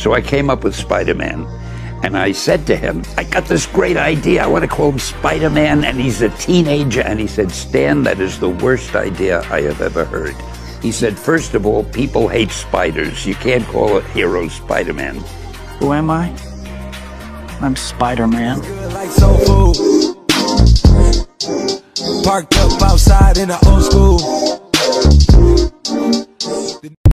So I came up with Spider-Man. And I said to him, I got this great idea. I want to call him Spider-Man, and he's a teenager. And he said, Stan, that is the worst idea I have ever heard. He said, first of all, people hate spiders. You can't call a hero Spider-Man. Who am I? I'm Spider-Man. Parked up outside in the old school.